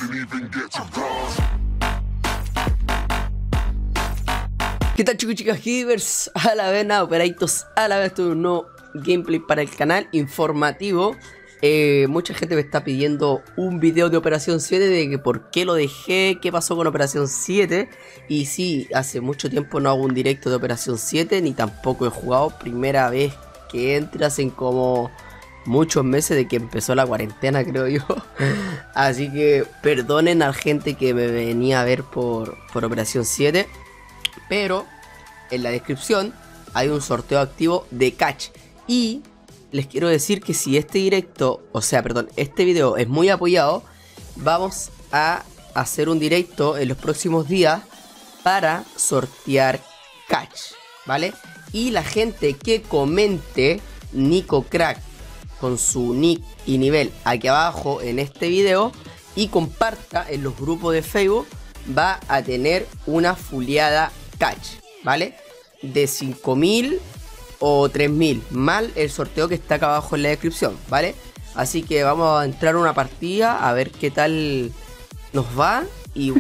¿Qué tal, chicos y chicas gamers? A la vez, nada, operaditos, a la vez tuve un nuevo gameplay para el canal informativo. Mucha gente me está pidiendo un video de Operación 7, de que por qué lo dejé, qué pasó con Operación 7. Y sí, hace mucho tiempo no hago un directo de Operación 7, ni tampoco he jugado. Primera vez que entras en como muchos meses de que empezó la cuarentena, creo yo. Así que perdonen a la gente que me venía a ver por Operación 7. Pero en la descripción hay un sorteo activo de Catch. Y les quiero decir que si este directo, este video es muy apoyado, vamos a hacer un directo en los próximos días para sortear Catch, ¿vale? Y la gente que comente NicoCrack con su nick y nivel aquí abajo en este video y comparta en los grupos de Facebook, va a tener una fuleada Catch, ¿vale? De 5000 o 3000, mal el sorteo que está acá abajo en la descripción, ¿vale? Así que vamos a entrar a una partida a ver qué tal nos va y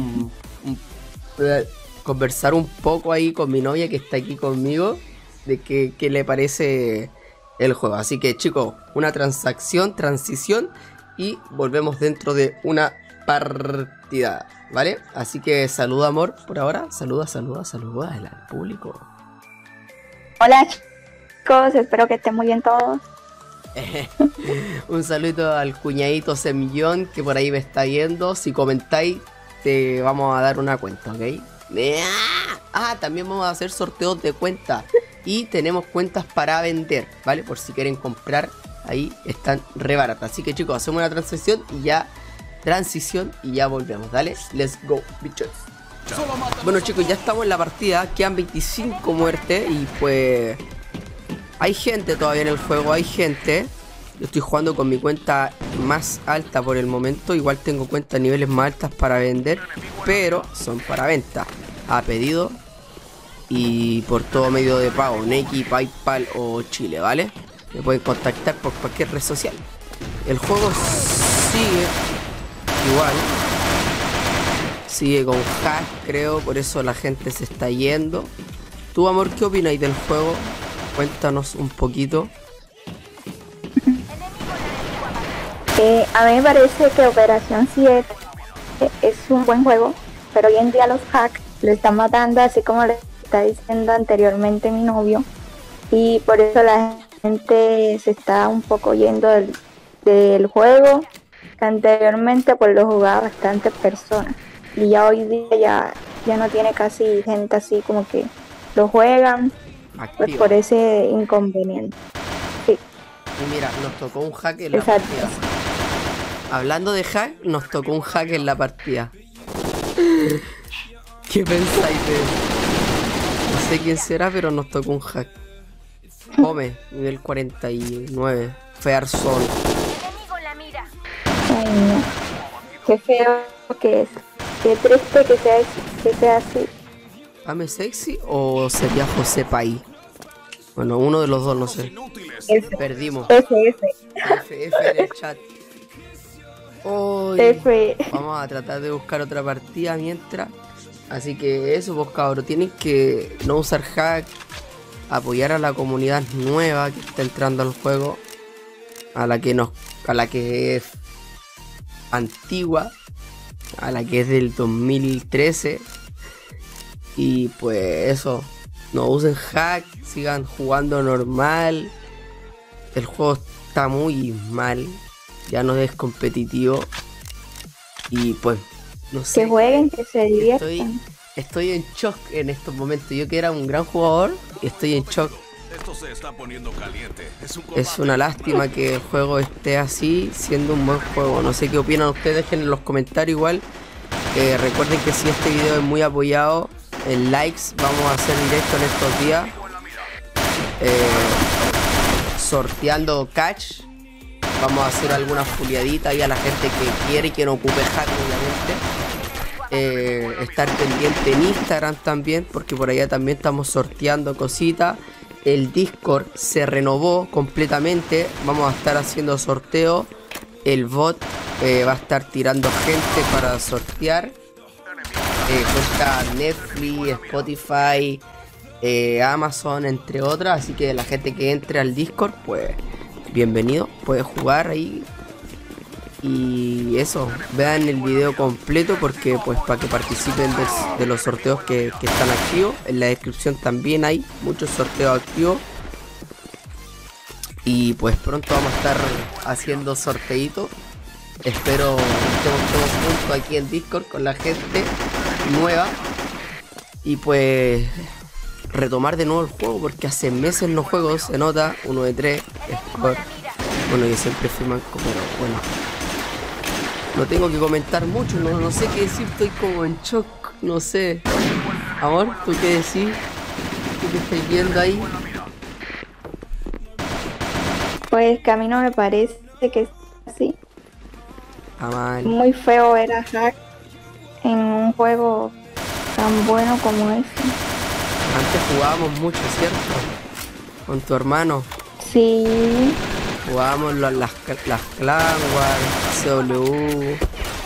conversar un poco ahí con mi novia que está aquí conmigo de qué le parece el juego. Así que, chicos, una transición y volvemos dentro de una partida, ¿vale? Así que saluda, amor, por ahora. Saluda al público. Hola, chicos, espero que estén muy bien todos. Un saludo al cuñadito Semillón que por ahí me está viendo. Si comentáis, te vamos a dar una cuenta, ¿ok? También vamos a hacer sorteos de cuentas. Y tenemos cuentas para vender, ¿vale? Por si quieren comprar, ahí están re baratas. Así que, chicos, hacemos una transición y ya volvemos, ¿dale? Let's go, bichos. Bueno, chicos, ya estamos en la partida. Quedan 25 muertes y pues hay gente todavía en el juego, hay gente. Yo estoy jugando con mi cuenta más alta por el momento. Igual tengo cuentas niveles más altas para vender, pero son para venta, a pedido y por todo medio de pago, Nequi, PayPal o Chile, ¿vale? Me pueden contactar por cualquier red social. El juego sigue igual, sigue con hack, creo, por eso la gente se está yendo. Tú, amor, ¿qué opináis del juego? Cuéntanos un poquito. A mí me parece que Operación 7 es un buen juego, pero hoy en día los hacks lo están matando, así como le está diciendo anteriormente mi novio, y por eso la gente se está un poco yendo del juego, que anteriormente pues lo jugaba bastantes personas y ya hoy día ya no tiene casi gente así como que lo juegan, pues por ese inconveniente. Sí. Y mira, nos tocó un hack en la partida. Hablando de hack, nos tocó un hack en la partida. ¿Qué pensáis de eso? No sé quién será, pero nos tocó un hack. Home, nivel 49. Fearzón. Ay, no. Qué feo que es. Qué triste que sea así. ¿Ame Sexy o sería José Paí? Bueno, uno de los dos, no sé. Perdimos. F en el chat. Vamos a tratar de buscar otra partida mientras. Así que eso, pues, cabros, tienen que no usar hack, apoyar a la comunidad nueva que está entrando al juego, a la que es antigua, a la que es del 2013. Y pues eso, no usen hack, sigan jugando normal. El juego está muy mal, ya no es competitivo. Y pues no sé, que jueguen, que se diviertan. Estoy en shock en estos momentos. Yo que era un gran jugador, estoy en shock. Esto se está poniendo caliente. Es una lástima que el juego esté así, siendo un buen juego. No sé qué opinan ustedes, dejen en los comentarios igual. Recuerden que si este video es muy apoyado en likes, vamos a hacer directo en estos días sorteando Catch. Vamos a hacer alguna fuliadita ahí a la gente que quiere y que no ocupe hack, obviamente. Estar pendiente en Instagram también, porque por allá también estamos sorteando cositas. El Discord se renovó completamente. Vamos a estar haciendo sorteo. El bot va a estar tirando gente para sortear. Cuenta Netflix, Spotify, Amazon, entre otras. Así que la gente que entre al Discord, pues bienvenido, puede jugar ahí. Y eso, vean el video completo porque pues para que participen de los sorteos que están activos. En la descripción también hay muchos sorteos activos. Y pues pronto vamos a estar haciendo sorteitos. Espero que estemos todos juntos aquí en Discord con la gente nueva. Y pues retomar de nuevo el juego porque hace meses no juego, se nota. 1 de 3, score. Bueno, yo siempre fui manco, pero bueno. No tengo que comentar mucho, no sé qué decir, estoy como en shock, no sé. Amor, ¿tú qué decís? ¿Tú qué estás viendo ahí? Pues que a mí no me parece que es así. Mal. Muy feo ver a Hack en un juego tan bueno como ese. Antes jugábamos mucho, ¿cierto? Con tu hermano. Sí, Jugábamos las Clan Wars, CW,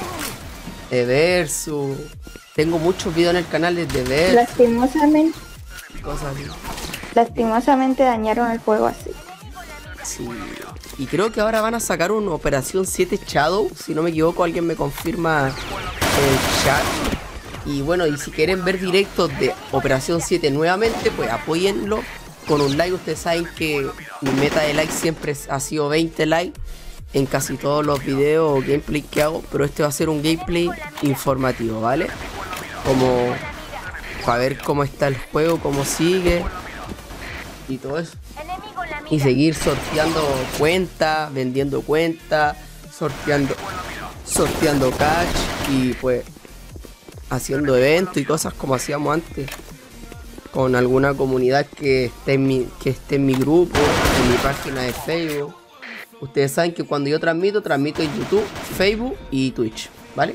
Eversu. Tengo muchos videos en el canal de Eversu, cosas así. lastimosamente dañaron el juego así. Sí. Y creo que ahora van a sacar una Operación 7 Shadow. Si no me equivoco, alguien me confirma en el chat. Y bueno, y si quieren ver directos de Operación 7 nuevamente, pues apóyenlo con un like. Ustedes saben que mi meta de like siempre ha sido 20 likes en casi todos los videos o gameplay que hago. Pero este va a ser un gameplay informativo, ¿vale? Como para ver cómo está el juego, cómo sigue y todo eso. Y seguir sorteando cuentas, vendiendo cuentas, sorteando cash y pues haciendo eventos y cosas como hacíamos antes. Con alguna comunidad que esté en mi grupo, en mi página de Facebook. Ustedes saben que cuando yo transmito en YouTube, Facebook y Twitch, ¿vale?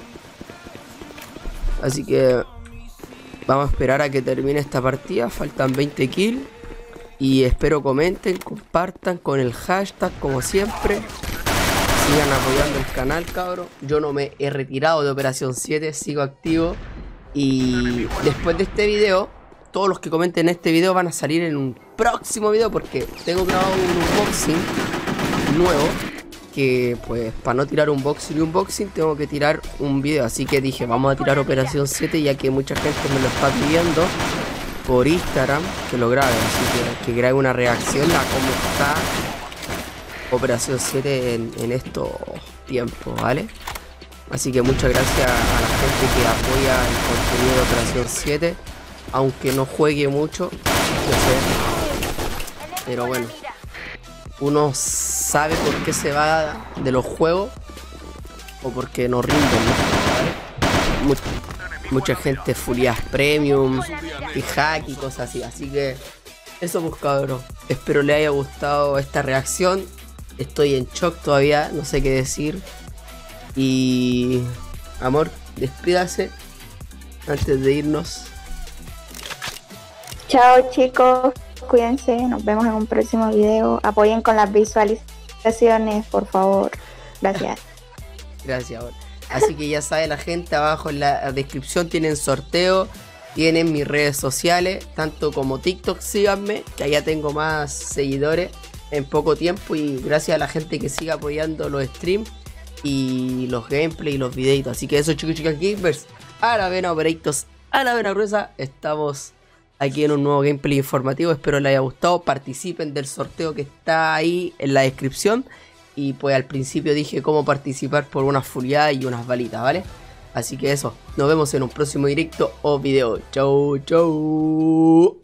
Así que vamos a esperar a que termine esta partida. Faltan 20 kills. Y espero comenten, compartan con el hashtag como siempre. Sigan apoyando el canal, cabros. Yo no me he retirado de Operación 7, sigo activo. Y después de este video, todos los que comenten este video van a salir en un próximo video porque tengo grabado un unboxing nuevo. Que pues para no tirar un unboxing tengo que tirar un video. Así que dije, vamos a tirar Operación 7 ya que mucha gente me lo está pidiendo por Instagram que lo grabe, así que grabe una reacción a cómo está Operación 7 en estos tiempos, ¿vale? Así que muchas gracias a la gente que apoya el contenido de Operación 7, aunque no juegue mucho, yo sé, pero bueno, uno sabe por qué se va de los juegos o porque no rinden, ¿no? ¿Vale? Mucha gente furias premium y hack y cosas así. Así que eso pues cabros. Espero les haya gustado esta reacción. Estoy en shock todavía, no sé qué decir. Y amor, despídase antes de irnos. Chao chicos, cuídense, nos vemos en un próximo video. Apoyen con las visualizaciones, por favor. Gracias. Gracias, amor. Así que ya sabe la gente, abajo en la descripción tienen sorteo, tienen mis redes sociales, tanto como TikTok, síganme, que allá tengo más seguidores en poco tiempo y gracias a la gente que sigue apoyando los streams y los gameplays y los videitos. Así que eso chicos y chicas gamers, a la vena opereitos, a la vena gruesa, estamos aquí en un nuevo gameplay informativo, espero les haya gustado, participen del sorteo que está ahí en la descripción. Y pues al principio dije cómo participar por unas furiadas y unas balitas, ¿vale? Así que eso, nos vemos en un próximo directo o video. Chau, chau.